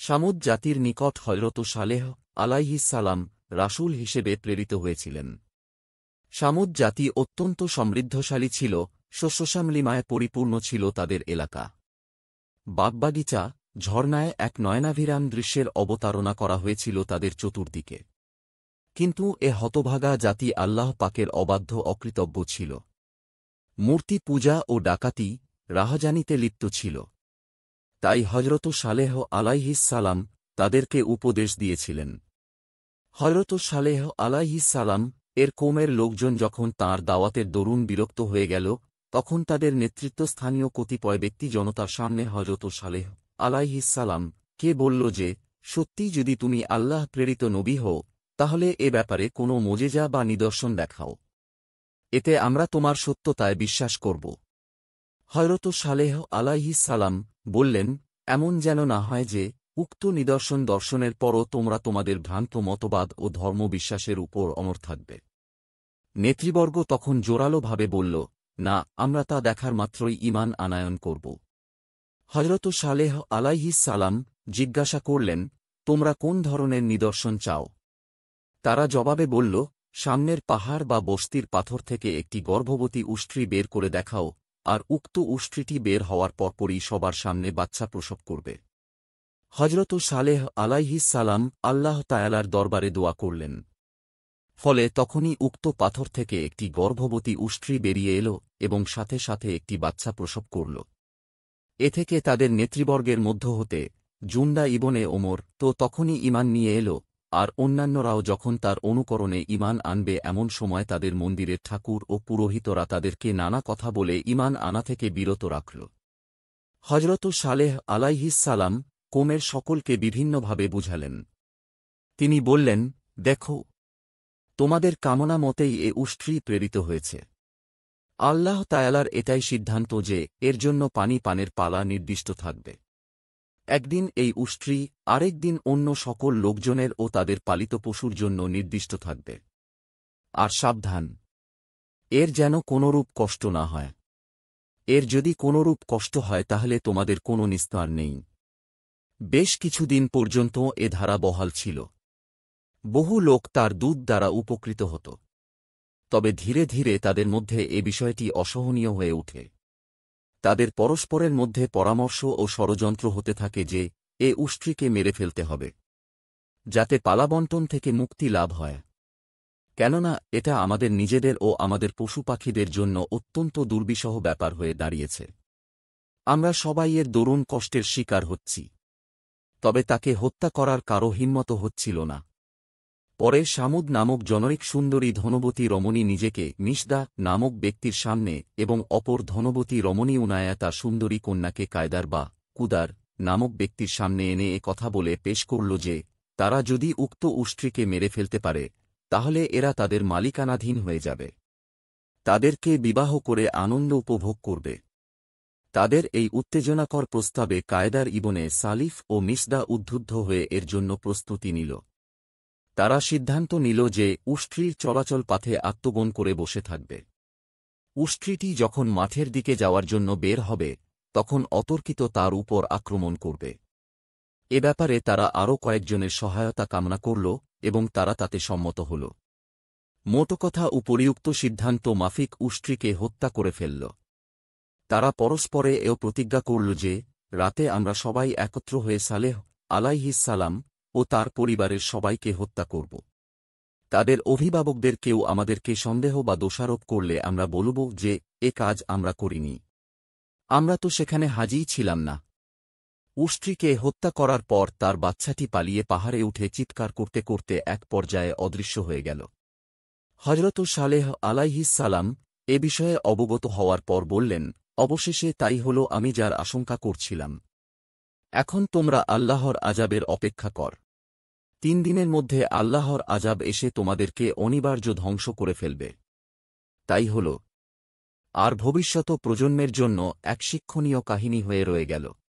সামুদ জাতির নিকট হযরত সালেহ আলাইহিস সালাম রাসূল হিসেবে প্রেরিত হয়েছিলেন। সামুদ জাতি অত্যন্ত সমৃদ্ধশালী ছিল, শস্যশ্যামলিমায় পরিপূর্ণ ছিল তাদের এলাকা। বাগবাগিচা, ঝর্ণায় এক নয়নাভিরাম দৃশ্যের অবতারণা করা হয়েছিল তাদের চতুর্দিকে। কিন্তু এ হতভাগা জাতি আল্লাহ পাকের অবাধ্য অকৃতজ্ঞ ছিল। মূর্তি পূজা ও ডাকাতি, রাহাজানিতে লিপ্ত ছিল। তাই হযরত সালেহ আলাইহিস সালাম তাদেরকে উপদেশ দিয়েছিলেন। হযরত সালেহ আলাইহিস সালাম এর কওমের লোকজন যখন তাঁর দাওয়াতের দরুন বিরক্ত হয়ে গেল, তখন তাদের নেতৃত্বস্থানীয় কতিপয় ব্যক্তি জনতার সামনে হযরত সালেহ আলাইহিস সালাম কে বলল যে, সত্যি যদি তুমি আল্লাহ প্রেরিত নবী হও, তাহলে এ ব্যাপারে কোনো মোজেজা বা নিদর্শন দেখাও। এতে আমরা তোমার সত্যতায় বিশ্বাস করব। হযরত সালেহ আলাইহিস সালাম বললেন, এমন যেন না হয় যে উক্ত নিদর্শন দর্শনের পরও তোমরা তোমাদের ভ্রান্ত মতবাদ ও ধর্মবিশ্বাসের উপর অমর থাকবে। নেতৃবর্গ তখন জোরালোভাবে বলল, না, আমরা তা দেখার মাত্রই ঈমান আনায়ন করব। হযরত সালেহ আলাইহিস সালাম জিজ্ঞাসা করলেন, তোমরা কোন ধরনের নিদর্শন চাও? তারা জবাবে বলল, সামনের পাহাড় বা বস্তির পাথর থেকে একটি গর্ভবতী উষ্ট্রী বের করে দেখাও, আর উক্ত উষ্ট্রীটি বের হওয়ার পরপরই সবার সামনে বাচ্চা প্রসব করবে। হযরত সালেহ আলাইহিস সালাম আল্লাহ তাআলার দরবারে দোয়া করলেন। ফলে তখনই উক্ত পাথর থেকে একটি গর্ভবতী উষ্ট্রী বেরিয়ে এল এবং সাথে সাথে একটি বাচ্চা প্রসব করল। এ থেকে তাদের নেতৃবর্গের মধ্য হতে জুনদা ইবনে ওমর তো তখনই ঈমান নিয়ে এল, আর অন্যান্যরাও যখন তার অনুকরণে ঈমান আনবে এমন সময় তাদের মন্দিরের ঠাকুর ও পুরোহিতরা তাদেরকে নানা কথা বলে ঈমান আনা থেকে বিরত রাখল। হযরত সালেহ আলাইহিস সালাম কওমের সকলকে বিভিন্নভাবে বুঝালেন। তিনি বললেন, দেখো, তোমাদের কামনা মতেই এ উষ্ট্রী প্রেরিত হয়েছে। আল্লাহ তাআলার এটাই সিদ্ধান্ত যে এর জন্য পানি পানের পালা নির্দিষ্ট থাকবে। একদিন এই উষ্ট্রী, আরেক দিন অন্য সকল লোকজনের ও তাদের পালিত পশুর জন্য নির্দিষ্ট থাকবে। আর সাবধান, এর যেন কোনরূপ কষ্ট না হয়। এর যদি কোনরূপ কষ্ট হয় তাহলে তোমাদের কোনো নিস্তার নেই। বেশ কিছুদিন পর্যন্ত এ ধারা বহাল ছিল। বহু লোক তার দুধ দ্বারা উপকৃত হতো। তবে ধীরে ধীরে তাদের মধ্যে এ বিষয়টি অসহনীয় হয়ে ওঠে। তাদের পরস্পরের মধ্যে পরামর্শ ও ষড়যন্ত্র হতে থাকে যে এ উষ্ট্রীকে মেরে ফেলতে হবে, যাতে পালাবণ্টন থেকে মুক্তি লাভ হয়। কেননা এটা আমাদের নিজেদের ও আমাদের পশু পাখিদের জন্য অত্যন্ত দুর্বিষহ ব্যাপার হয়ে দাঁড়িয়েছে। আমরা সবাই এর দরুণ কষ্টের শিকার হচ্ছি। তবে তাকে হত্যা করার কারো হিম্মত হচ্ছিল না। পরে সামুদ নামক জনৈক সুন্দরী ধনবতী রমণী নিজেকে মিশদা নামক ব্যক্তির সামনে এবং অপর ধনবতী রমণী উনায়া তার সুন্দরী কন্যাকে কায়দার বা কুদার নামক ব্যক্তির সামনে এনে এ কথা বলে পেশ করল যে তারা যদি উক্ত উষ্ট্রীকে মেরে ফেলতে পারে, তাহলে এরা তাদের মালিকানাধীন হয়ে যাবে। তাদেরকে বিবাহ করে আনন্দ উপভোগ করবে। তাদের এই উত্তেজনাকর প্রস্তাবে কায়দার ইবনে সালিফ ও মিশদা উদ্বুদ্ধ হয়ে এর জন্য প্রস্তুতি নিল। তারা সিদ্ধান্ত নিল যে উষ্ট্রীর চলাচল পথে আত্মগোপন করে বসে থাকবে। উষ্ট্রীটি যখন মাঠের দিকে যাওয়ার জন্য বের হবে, তখন অতর্কিত তার উপর আক্রমণ করবে। এ ব্যাপারে তারা আরও কয়েকজনের সহায়তা কামনা করল এবং তারা তাতে সম্মত হল। মোটকথা উপরিউক্ত সিদ্ধান্ত মাফিক উষ্ট্রীকে হত্যা করে ফেলল। তারা পরস্পরে এও প্রতিজ্ঞা করল যে রাতে আমরা সবাই একত্র হয়ে সালেহ আলাইহিস সালাম ও তার পরিবারের সবাইকে হত্যা করব। তাদের অভিভাবকদের কেউ আমাদেরকে সন্দেহ বা দোষারোপ করলে আমরা বলব যে এ কাজ আমরা করিনি, আমরা তো সেখানে হাজিই ছিলাম না। উষ্ট্রীকে হত্যা করার পর তার বাচ্চাটি পালিয়ে পাহাড়ে উঠে চিৎকার করতে করতে এক পর্যায়ে অদৃশ্য হয়ে গেল। হযরত সালেহ আলাইহিস সালাম এ বিষয়ে অবগত হওয়ার পর বললেন, অবশেষে তাই হল আমি যার আশঙ্কা করছিলাম। এখন তোমরা আল্লাহর আযাবের অপেক্ষা কর। 3 দিনের মধ্যে আল্লাহর আযাব এসে তোমাদেরকে অনিবার্য ধ্বংস করে ফেলবে। তাই হল। আর ভবিষ্যৎ প্রজন্মের জন্য এক শিক্ষণীয় কাহিনী হয়ে রয়ে গেল।